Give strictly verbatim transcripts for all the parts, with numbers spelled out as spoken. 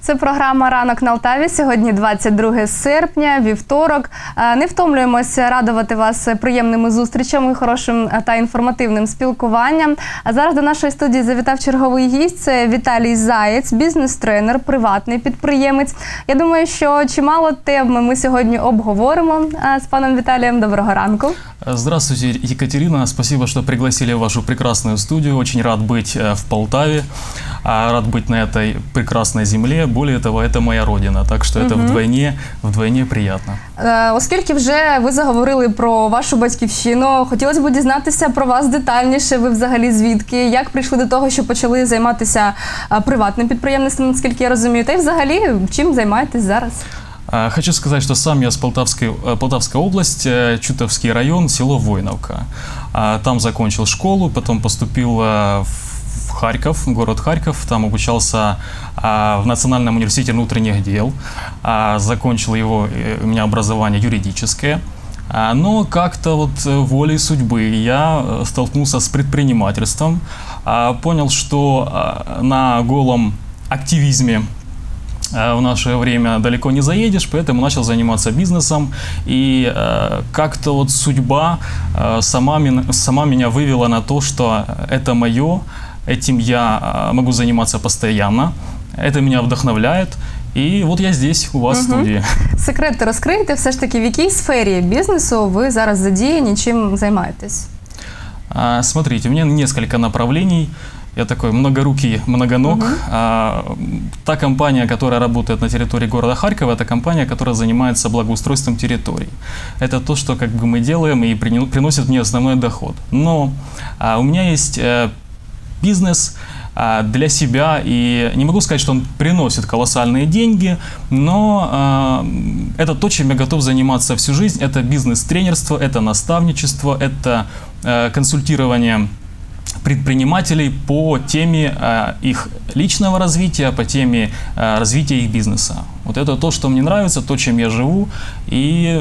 Це програма «Ранок на Алтаві». Сьогодні двадцять друге серпня, вівторок. Не втомлюємося радувати вас приємними зустрічами, хорошим та інформативним спілкуванням. А зараз до нашої студії завітав черговий гість. Це Віталій Заєць, бізнес-тренер, приватний підприємець. Я думаю, що чимало тем ми сьогодні обговоримо з паном Віталієм. Доброго ранку. Здравствуйте, Екатерина. Спасибо, что пригласили в вашу прекрасную студию. Очень рад быть в Полтаве, рад быть на этой прекрасной земле. Более того, это моя родина, так что это угу. вдвойне, вдвойне приятно. Оскільки вже ви заговорили про вашу батьківщину, хотілося б дізнатися про вас детальніше. Ви взагалі звідки? Як прийшли до того, що почали займатися приватним підприємництвом, наскільки я розумію? Та й взагалі, чим займаєтесь зараз? Хочу сказать, что сам я с Полтавской, Полтавской области, Чутовский район, село Войновка. Там закончил школу, потом поступил в Харьков, город Харьков. Там обучался в Национальном университете внутренних дел. Закончил его, у меня образование юридическое. Но как-то вот волей судьбы я столкнулся с предпринимательством. Понял, что на голом активизме в наше время далеко не заедешь, поэтому начал заниматься бизнесом. И э, как-то вот судьба э, сама, сама меня вывела на то, что это мое, этим я могу заниматься постоянно, это меня вдохновляет. І от я здесь, у вас в студії. Секрети розкрийте, все ж таки, в якій сфері бізнесу ви зараз задіяні, чим займаєтесь? А, смотрите, у меня несколько направлений. Я такой многорукий, многоног. Uh-huh. а, та компания, которая работает на территории города Харькова, это компания, которая занимается благоустройством территорий. Это то, что как бы мы делаем и приносит мне основной доход. Но а, у меня есть а, бизнес а, для себя, и не могу сказать, что он приносит колоссальные деньги, но а, это то, чем я готов заниматься всю жизнь. Это бизнес-тренерство, это наставничество, это а, консультирование предпринимателей по теме э, их личного развития, по теме э, развития их бизнеса. Вот это то, что мне нравится, то, чем я живу, и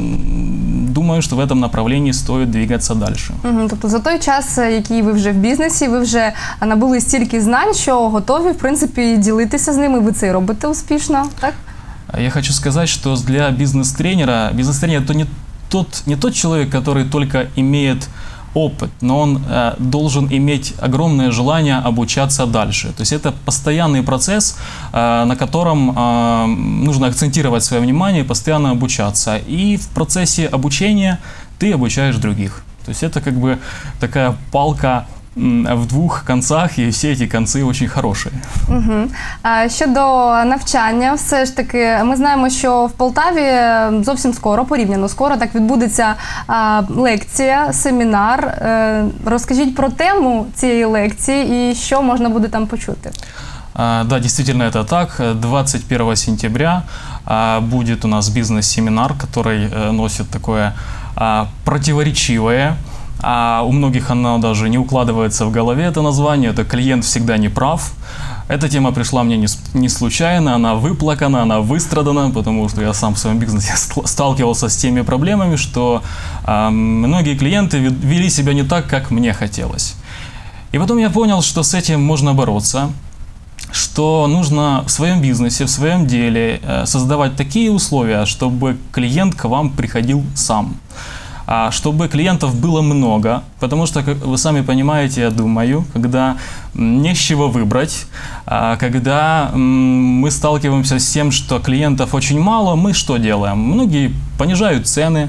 думаю, что в этом направлении стоит двигаться дальше. Угу, тобто за той час, який ви вже в бізнесі, ви вже набули стільки знань, що готові, в принципі, ділитися з ними, ви це робите успішно, так? Я хочу сказать, что для бизнес-тренера, бизнес-тренер это не тот, не тот человек, который только имеет опыт, но он э, должен иметь огромное желание обучаться дальше. То есть это постоянный процесс, э, на котором э, нужно акцентировать свое внимание и постоянно обучаться. И в процессе обучения ты обучаешь других. То есть это как бы такая палка в двох концах, і всі ці конці дуже хороші. Угу. А щодо навчання, все ж таки, ми знаємо, що в Полтаві зовсім скоро, порівняно скоро, так відбудеться а, лекція, семінар. Е, розкажіть про тему цієї лекції і що можна буде там почути. А, да, действительно это так. двадцать первого сентября а, будет у нас бизнес-семинар, который а, носит такое а, противоречивое. А у многих оно даже не укладывается в голове, это название, это «Клиент всегда не прав». Эта тема пришла мне не, не случайно, она выплакана, она выстрадана, потому что я сам в своем бизнесе сталкивался с теми проблемами, что э, многие клиенты вели себя не так, как мне хотелось. И потом я понял, что с этим можно бороться, что нужно в своем бизнесе, в своем деле э, создавать такие условия, чтобы клиент к вам приходил сам. Чтобы клиентов было много, потому что, как вы сами понимаете, я думаю, когда не с чего выбрать, когда мы сталкиваемся с тем, что клиентов очень мало, мы что делаем? Многие понижают цены,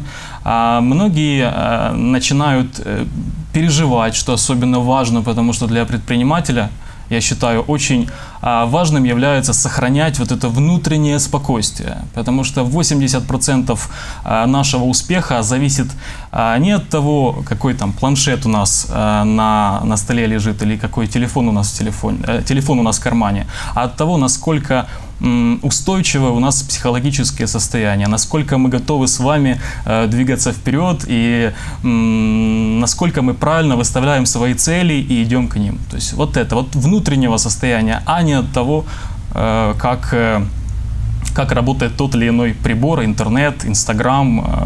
многие начинают переживать, что особенно важно, потому что для предпринимателя, я считаю, очень а, важным является сохранять вот это внутреннее спокойствие, потому что восемьдесят процентов а, нашего успеха зависит а, не от того, какой там планшет у нас а, на, на столе лежит или какой телефон у нас в телефоне, э, телефон у нас в кармане, а от того, насколько м, устойчивое у нас психологическое состояние, насколько мы готовы с вами э, двигаться вперед и м, насколько мы правильно выставляем свои цели и идем к ним. То есть вот это, вот внутреннего состояния, а не от того, э, как, э, как работает тот или иной прибор, интернет, Инстаграм, э,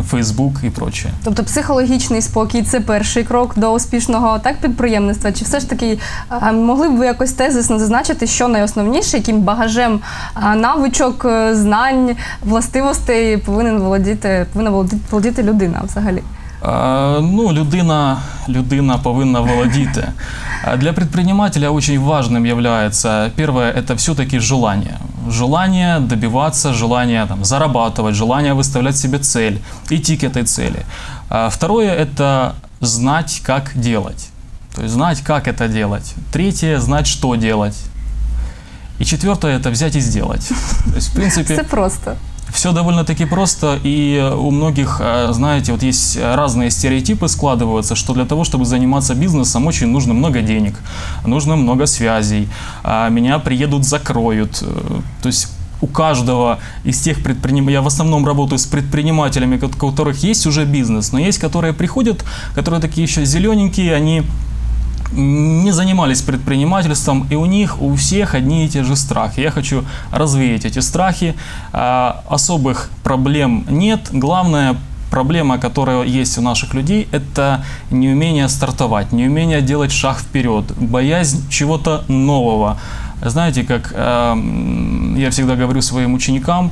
Facebook и прочее. Тобто психологічний спокій – це перший крок до успішного так підприємництва? Чи все ж таки а, могли б ви якось тезисно зазначити, що найосновніше, яким багажем а, навичок, знань, властивостей повинен володіти, повинна володіти, володіти людина взагалі? А, ну, людина, людина повинна володіти. Для предпринимателя очень важным является, первое, это все-таки желание. Желание добиваться, желание там, зарабатывать, желание выставлять себе цель, идти к этой цели. А второе, это знать, как делать. То есть знать, как это делать. Третье, знать, что делать. И четвертое, это взять и сделать. То есть, в принципе, все просто. Все довольно-таки просто, и у многих, знаете, вот есть разные стереотипы складываются, что для того, чтобы заниматься бизнесом, очень нужно много денег, нужно много связей, меня приедут, закроют. То есть у каждого из тех предпринимателей, я в основном работаю с предпринимателями, у которых есть уже бизнес, но есть, которые приходят, которые такие еще зелененькие, они не занимались предпринимательством, и у них у всех одни и те же страхи. Я хочу развеять эти страхи. Особых проблем нет. Главная проблема, которая есть у наших людей, это неумение стартовать, неумение делать шаг вперед, боязнь чего-то нового. Знаете, как я всегда говорю своим ученикам,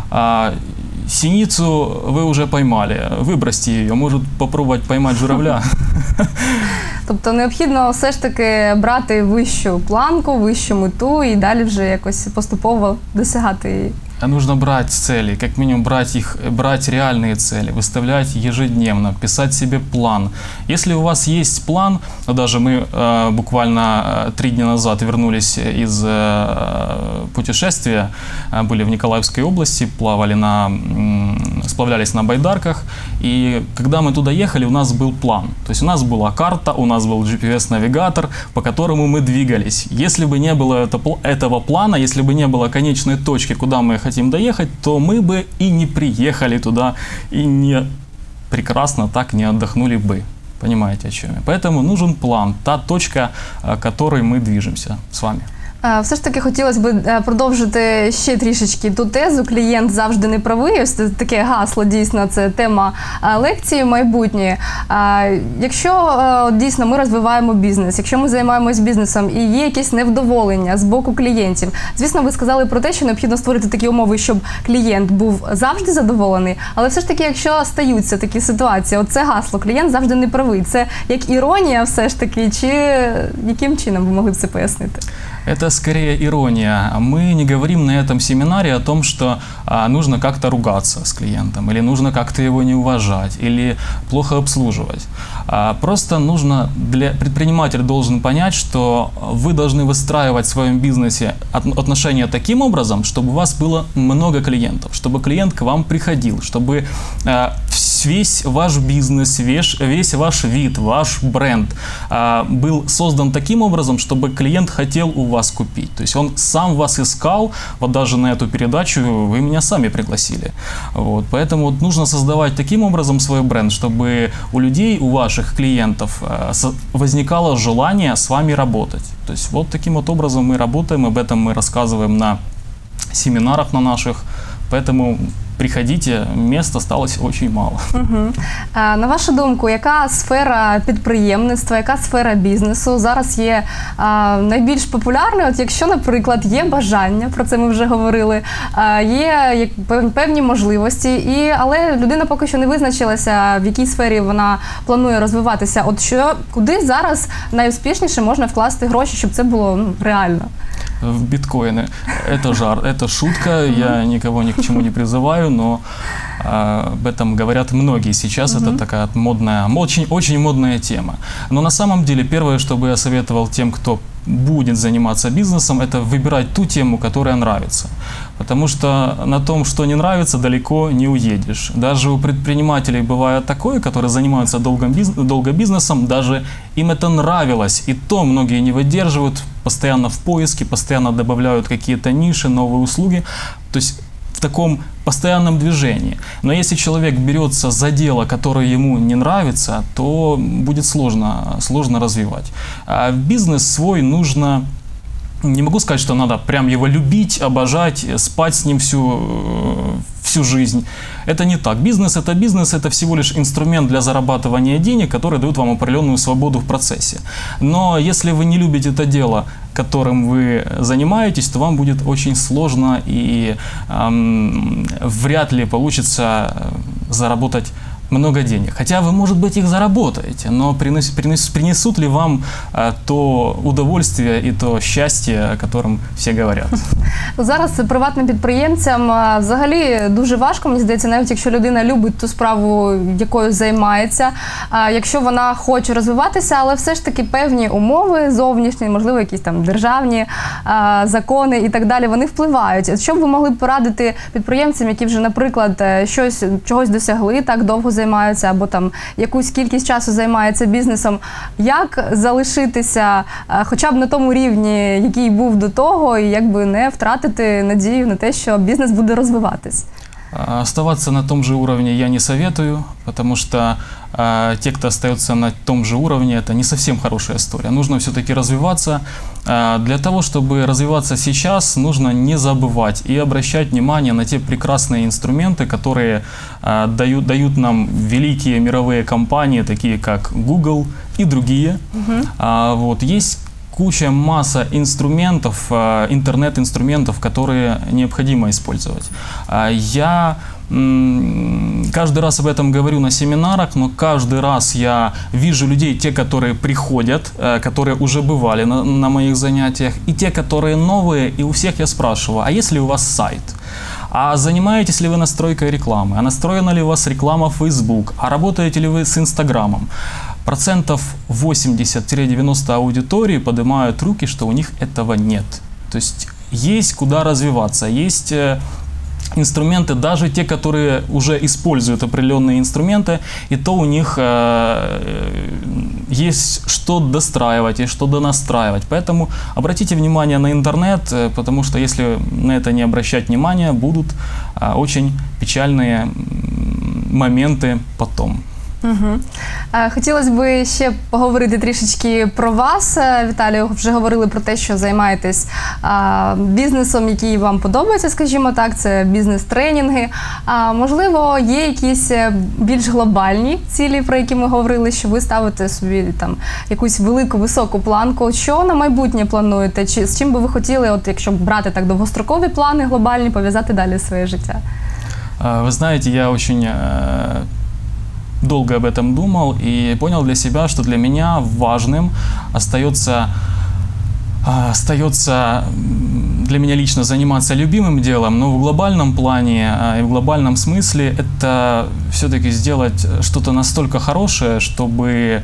синицу вы уже поймали, выбросьте ее, может попробовать поймать журавля. Тобто необхідно все ж таки брати вищу планку, вищу мету і далі вже якось поступово досягати її. Нужно брать цели, как минимум брать их, брать реальные цели, выставлять ежедневно, писать себе план. Если у вас есть план, ну, даже мы э, буквально три дня назад вернулись из э, путешествия, э, были в Николаевской области, плавали на, э, сплавлялись на байдарках, и когда мы туда ехали, у нас был план. То есть у нас была карта, у нас был джи пи эс-навигатор, по которому мы двигались. Если бы не было это, этого плана, если бы не было конечной точки, куда мы хотим доехать, то мы бы и не приехали туда, и не прекрасно так не отдохнули бы. Понимаете, о чем я? Поэтому нужен план, та точка, к которой мы движемся с вами. Все ж таки хотілося б продовжити ще трішечки ту тезу «Клієнт завжди не правий». Ось таке гасло, дійсно, це тема лекції майбутньої. Якщо дійсно ми розвиваємо бізнес, якщо ми займаємось бізнесом і є якесь невдоволення з боку клієнтів, звісно, ви сказали про те, що необхідно створити такі умови, щоб клієнт був завжди задоволений, але все ж таки, якщо стаються такі ситуації, оце гасло «Клієнт завжди не правий», це як іронія все ж таки, чи яким чином ви могли б це пояснити? Это скорее ирония. Мы не говорим на этом семинаре о том, что а, нужно как-то ругаться с клиентом, или нужно как-то его не уважать, или плохо обслуживать. А, просто нужно, для предприниматель должен понять, что вы должны выстраивать в своем бизнесе отношения таким образом, чтобы у вас было много клиентов, чтобы клиент к вам приходил, чтобы а, весь ваш бизнес, весь, весь ваш вид, ваш бренд а, был создан таким образом, чтобы клиент хотел у вас купить. То есть он сам вас искал, вот даже на эту передачу вы меня сами пригласили. Вот. Поэтому вот нужно создавать таким образом свой бренд, чтобы у людей, у ваших клиентов возникало желание с вами работать. То есть вот таким вот образом мы работаем, об этом мы рассказываем на семинарах на наших, поэтому приходите, мест осталось очень мало. Угу. А, на вашу думку, яка сфера підприємництва, яка сфера бізнесу зараз є а, найбільш популярною? От якщо, наприклад, є бажання, про це ми вже говорили, а, є як, певні можливості, і, але людина поки що не визначилася, в якій сфері вона планує розвиватися. От що, куди зараз найуспішніше можна вкласти гроші, щоб це було ну, реально? В биткоины. Это жар, это шутка, я никого ни к чему не призываю, но а, об этом говорят многие сейчас, mm-hmm. это такая модная, очень, очень модная тема. Но на самом деле первое, что бы я советовал тем, кто будет заниматься бизнесом, это выбирать ту тему, которая нравится. Потому что на том, что не нравится, далеко не уедешь. Даже у предпринимателей бывает такое, которые занимаются долго, бизнес, долго бизнесом, даже им это нравилось. И то многие не выдерживают, постоянно в поиске, постоянно добавляют какие-то ниши, новые услуги. То есть в таком постоянном движении. Но если человек берется за дело, которое ему не нравится, то будет сложно, сложно развивать. А бизнес свой нужно, не могу сказать, что надо прям его любить, обожать, спать с ним всю, всю всю жизнь. Это не так. Бизнес – это бизнес, это всего лишь инструмент для зарабатывания денег, который дает вам определенную свободу в процессе. Но если вы не любите это дело, которым вы занимаетесь, то вам будет очень сложно и эм, вряд ли получится заработать много денег. Хотя вы, может быть, их заработаете, но принес, принес, принесут ли вам а, то удовольствие і то щастя, о котором всі говорять? Зараз приватним підприємцям а, взагалі дуже важко, мені здається, навіть якщо людина любить ту справу, якою займається, а, якщо вона хоче розвиватися, але все ж таки певні умови зовнішні, можливо, якісь там державні а, закони і так далі, вони впливають. Що б ви могли порадити підприємцям, які вже, наприклад, щось, чогось досягли, так довго займаються, або там якусь кількість часу займаються бізнесом, як залишитися хоча б на тому рівні, який був до того, і якби не втратити надію на те, що бізнес буде розвиватись? Оставаться на том же уровне я не советую, потому что э, те, кто остается на том же уровне, это не совсем хорошая история. Нужно все-таки развиваться. Э, для того, чтобы развиваться сейчас, нужно не забывать и обращать внимание на те прекрасные инструменты, которые э, дают, дают нам великие мировые компании, такие как Google и другие. Uh-huh. э, вот, есть куча, масса инструментов, интернет-инструментов, которые необходимо использовать. Я каждый раз об этом говорю на семинарах, но каждый раз я вижу людей, те, которые приходят, которые уже бывали на, на моих занятиях, и те, которые новые, и у всех я спрашиваю, а есть ли у вас сайт? А занимаетесь ли вы настройкой рекламы? А настроена ли у вас реклама в Facebook? А работаете ли вы с Инстаграмом? Процентов восемьдесят-девяносто аудитории поднимают руки, что у них этого нет. То есть есть куда развиваться, есть инструменты, даже те, которые уже используют определенные инструменты, и то у них э, есть что достраивать и что донастраивать. Поэтому обратите внимание на интернет, потому что если на это не обращать внимания, будут э, очень печальные моменты потом. Угу. Хотілося б ще поговорити трішечки про вас. Віталію, вже говорили про те, що займаєтесь а, бізнесом, який вам подобається, скажімо так, це бізнес-тренінги. А, можливо, є якісь більш глобальні цілі, про які ми говорили, що ви ставите собі там якусь велику, високу планку. Що на майбутнє плануєте? Чи з чим би ви хотіли, от якщо брати так довгострокові плани глобальні, пов'язати далі своє життя? Ви знаєте, я дуже долго об этом думал и понял для себя, что для меня важным остается, остается для меня лично заниматься любимым делом, но в глобальном плане и в глобальном смысле это все-таки сделать что-то настолько хорошее, чтобы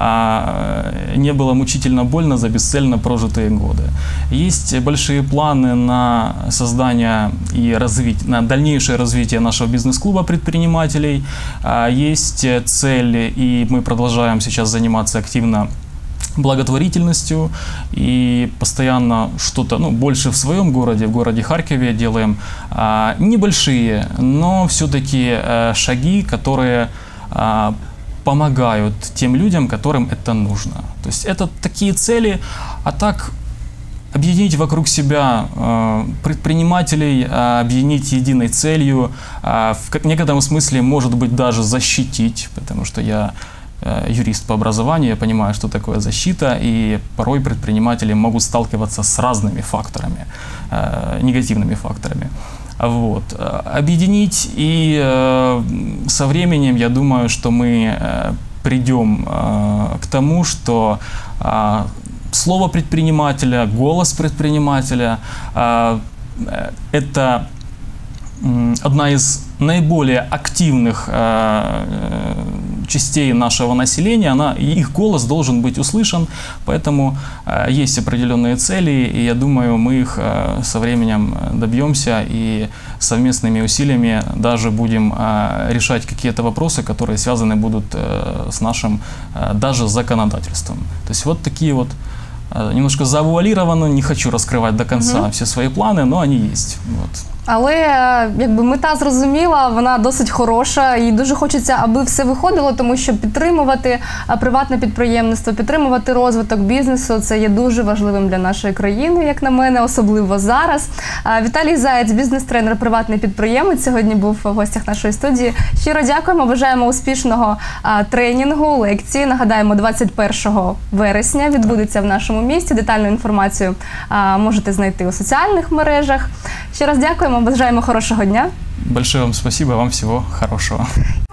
не было мучительно больно за бесцельно прожитые годы. Есть большие планы на создание и развитие, на дальнейшее развитие нашего бизнес-клуба предпринимателей. Есть цели, и мы продолжаем сейчас заниматься активно благотворительностью и постоянно что-то, ну, больше в своем городе, в городе Харькове делаем а, небольшие, но все-таки а, шаги, которые а, помогают тем людям, которым это нужно. То есть это такие цели, а так объединить вокруг себя э, предпринимателей, э, объединить единой целью, э, в некотором смысле, может быть, даже защитить, потому что я юрист по образованию, я понимаю, что такое защита, и порой предприниматели могут сталкиваться с разными факторами, э, негативными факторами. Вот. Объединить, и э, со временем, я думаю, что мы э, придем э, к тому, что э, слово предпринимателя, голос предпринимателя э, – это э, одна из наиболее активных э, частей нашего населения, она, их голос должен быть услышан, поэтому э, есть определенные цели, и я думаю, мы их э, со временем добьемся и совместными усилиями даже будем э, решать какие-то вопросы, которые связаны будут э, с нашим э, даже законодательством. То есть вот такие вот э, немножко завуалированы, не хочу раскрывать до конца mm-hmm. все свои планы, но они есть. Вот. Але е, якби мета зрозуміла, вона досить хороша і дуже хочеться, аби все виходило, тому що підтримувати е, приватне підприємництво, підтримувати розвиток бізнесу – це є дуже важливим для нашої країни, як на мене, особливо зараз. Е, Віталій Заєць, бізнес-тренер, приватний підприємець, сьогодні був в гостях нашої студії. Щиро дякуємо, бажаємо успішного е, тренінгу, лекції. Нагадаємо, двадцять першого вересня відбудеться в нашому місті. Детальну інформацію е, можете знайти у соціальних мережах. Ще раз дякуємо, бажаємо хорошого дня. Большое вам спасибо, вам всего хорошего.